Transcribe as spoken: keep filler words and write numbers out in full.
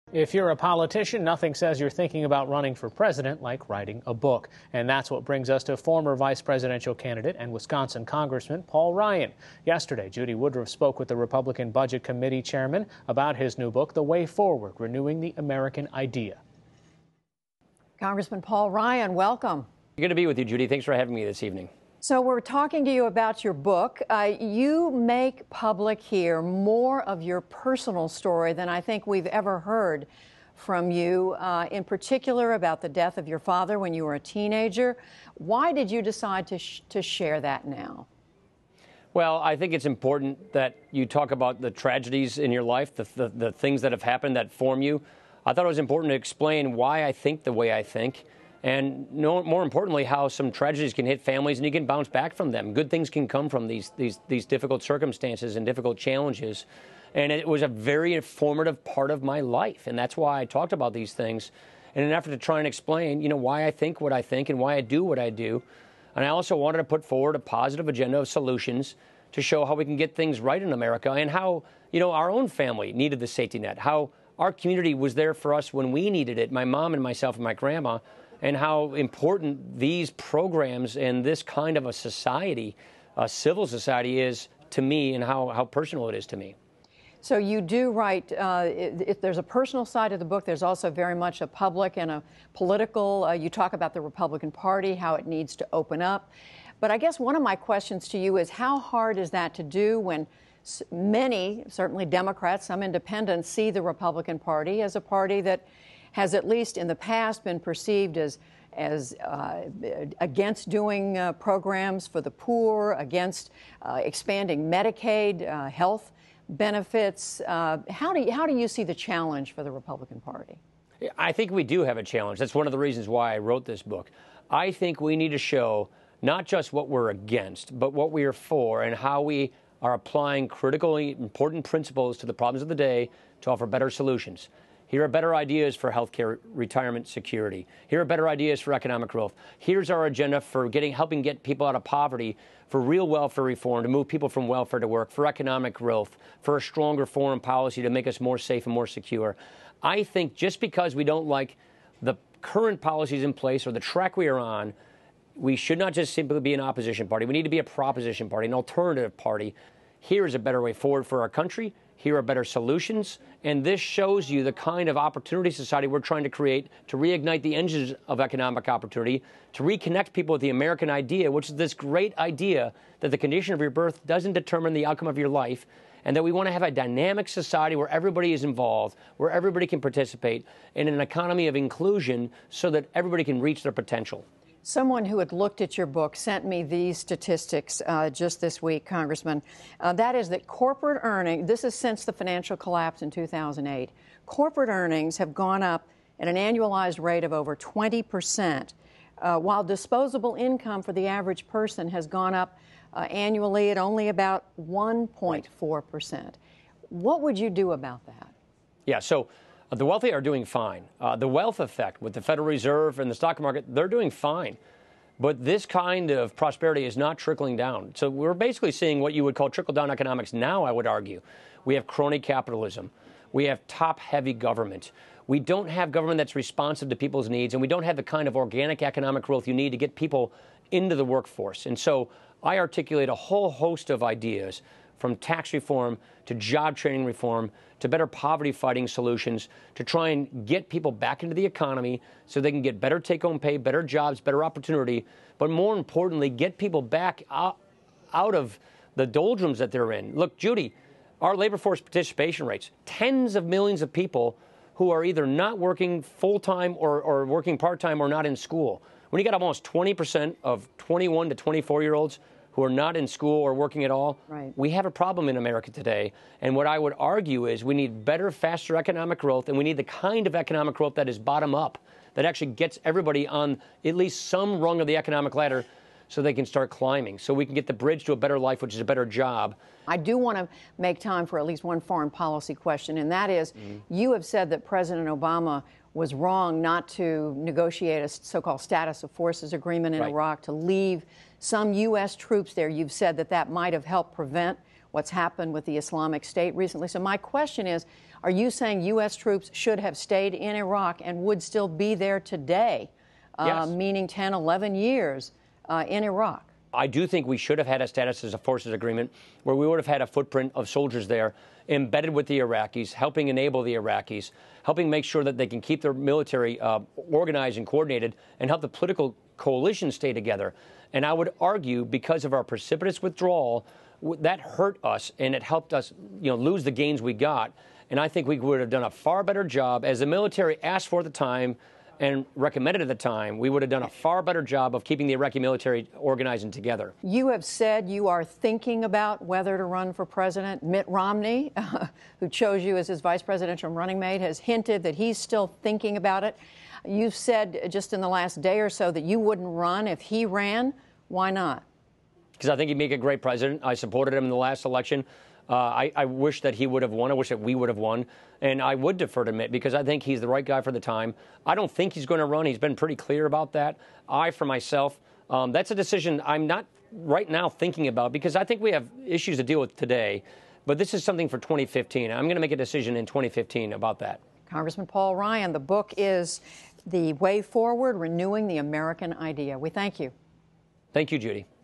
If you're a politician, nothing says you're thinking about running for president like writing a book. And that's what brings us to former vice presidential candidate and Wisconsin Congressman Paul Ryan. Yesterday, Judy Woodruff spoke with the Republican Budget Committee chairman about his new book, The Way Forward, Renewing the American Idea. Congressman Paul Ryan, welcome. Good to be with you, Judy. Thanks for having me this evening. So we're talking to you about your book. Uh, you make public here more of your personal story than I think we've ever heard from you, uh, in particular about the death of your father when you were a teenager. Why did you decide to, sh to share that now? Well, I think it's important that you talk about the tragedies in your life, the, the, the things that have happened that form you. I thought it was important to explain why I think the way I think. And no, more importantly, how some tragedies can hit families and you can bounce back from them. Good things can come from these, these, these difficult circumstances and difficult challenges. And it was a very informative part of my life. And that's why I talked about these things in an effort to try and explain, you know, why I think what I think and why I do what I do. And I also wanted to put forward a positive agenda of solutions to show how we can get things right in America and how, you know, our own family needed the safety net, how our community was there for us when we needed it, my mom and myself and my grandma, and how important these programs and this kind of a society, a civil society, is to me and how, how personal it is to me. So you do write, uh, if there's a personal side of the book, there's also very much a public and a political. Uh, you talk about the Republican Party, how it needs to open up. But I guess one of my questions to you is, how hard is that to do when many, certainly Democrats, some independents, see the Republican Party as a party that has, at least in the past, been perceived as as uh, against doing uh, programs for the poor, against uh, expanding Medicaid, uh, health benefits. Uh, how do you, how do you see the challenge for the Republican Party? I think we do have a challenge. That's one of the reasons why I wrote this book. I think we need to show not just what we're against, but what we are for and how we are applying critically important principles to the problems of the day to offer better solutions. Here are better ideas for healthcare, retirement security. Here are better ideas for economic growth. Here's our agenda for getting, helping get people out of poverty, for real welfare reform, to move people from welfare to work, for economic growth, for a stronger foreign policy to make us more safe and more secure. I think just because we don't like the current policies in place or the track we are on, we should not just simply be an opposition party. We need to be a proposition party, an alternative party. Here is a better way forward for our country. Here are better solutions. And this shows you the kind of opportunity society we're trying to create to reignite the engines of economic opportunity, to reconnect people with the American idea, which is this great idea that the condition of your birth doesn't determine the outcome of your life, and that we want to have a dynamic society where everybody is involved, where everybody can participate, in an economy of inclusion so that everybody can reach their potential. Someone who had looked at your book sent me these statistics uh, just this week, Congressman. Uh, that is that corporate earnings, this is since the financial collapse in two thousand eight, corporate earnings have gone up at an annualized rate of over twenty percent, uh, while disposable income for the average person has gone up uh, annually at only about one point four percent. What would you do about that? Yeah, so Uh, the wealthy are doing fine. Uh, the wealth effect with the Federal Reserve and the stock market, they're doing fine. But this kind of prosperity is not trickling down. So we're basically seeing what you would call trickle-down economics now, I would argue. We have crony capitalism. We have top-heavy government. We don't have government that's responsive to people's needs, and we don't have the kind of organic economic growth you need to get people into the workforce. And so I articulate a whole host of ideas, from tax reform to job training reform to better poverty-fighting solutions, to try and get people back into the economy so they can get better take-home pay, better jobs, better opportunity, but more importantly, get people back out, out of the doldrums that they're in. Look, Judy, our labor force participation rates, tens of millions of people who are either not working full-time or, or working part-time or not in school. When you got almost twenty percent of twenty-one to twenty-four-year-olds who are not in school or working at all, right, we have a problem in America today. And what I would argue is we need better, faster economic growth, and we need the kind of economic growth that is bottom up, that actually gets everybody on at least some rung of the economic ladder so they can start climbing, so we can get the bridge to a better life, which is a better job. I do want to make time for at least one foreign policy question, and that is, mm-hmm. you have said that President Obama was wrong not to negotiate a so-called status of forces agreement in right. Iraq, to leave some U S troops there. You've said that that might have helped prevent what's happened with the Islamic State recently. So my question is, Are you saying U S troops should have stayed in Iraq and would still be there today, uh, yes. meaning ten, eleven years uh, in Iraq? I do think we should have had a status as a forces agreement where we would have had a footprint of soldiers there embedded with the Iraqis, helping enable the Iraqis, helping make sure that they can keep their military uh, organized and coordinated and help the political coalition stay together. And I would argue because of our precipitous withdrawal, that hurt us and it helped us, you know, lose the gains we got. And I think we would have done a far better job, as the military asked for at the time and recommended at the time. We would have done a far better job of keeping the Iraqi military organized and together. You have said you are thinking about whether to run for president. Mitt Romney, uh, who chose you as his vice presidential running mate, has hinted that he's still thinking about it. You've said just in the last day or so that you wouldn't run if he ran. Why not? Because I think he'd make a great president. I supported him in the last election. Uh, I, I wish that he would have won. I wish that we would have won. And I would defer to Mitt because I think he's the right guy for the time. I don't think he's going to run. He's been pretty clear about that. I, for myself, um, that's a decision I'm not right now thinking about because I think we have issues to deal with today. But this is something for twenty fifteen. I'm going to make a decision in twenty fifteen about that. Congressman Paul Ryan, the book is The Way Forward, Renewing the American Idea. We thank you. Thank you, Judy.